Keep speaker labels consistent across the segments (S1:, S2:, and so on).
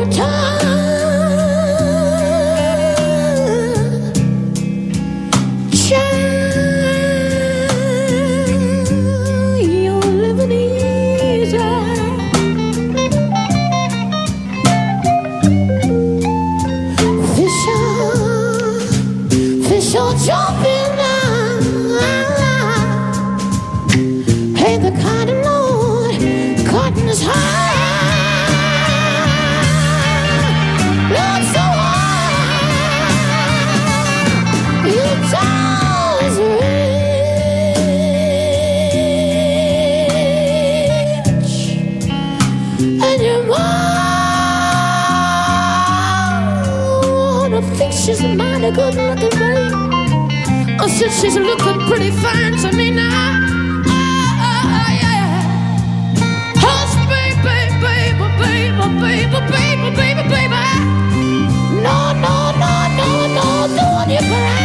S1: She's a mighty good looking babe. Oh, she's looking pretty fine to me now. Yeah. Hush, baby, baby, baby, baby, baby, baby, baby. No, no, no, no, no, don't you cry.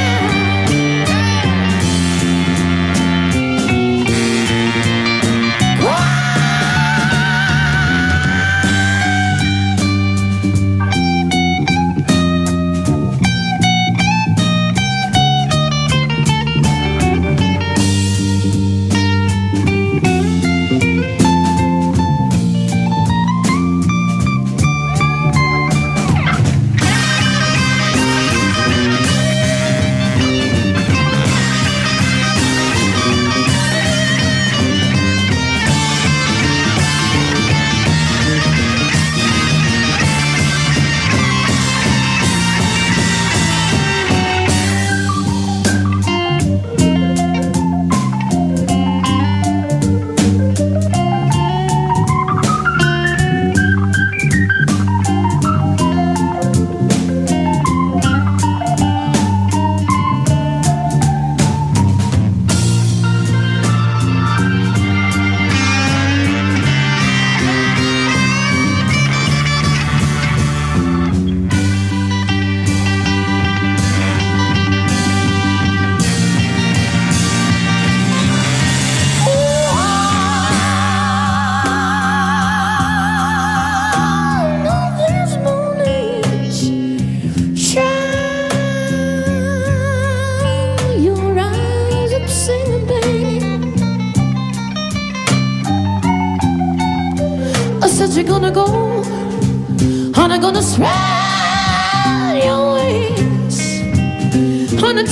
S1: You're gonna go, and I'm gonna spread your wings, and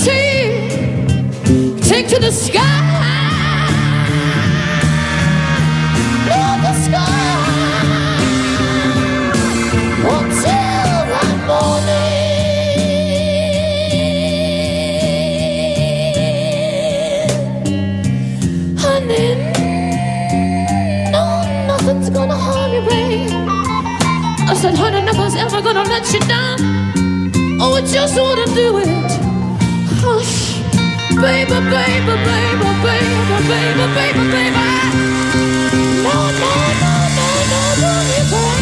S1: take to the sky, Love the sky, until that morning, and then no, nothing's gonna harm you, babe. I said, honey, nothing's ever gonna let you down. Oh, I just wanna do it. Hush, baby, baby, baby, baby, baby, baby, baby. No, no, no, no, no, don't you cry.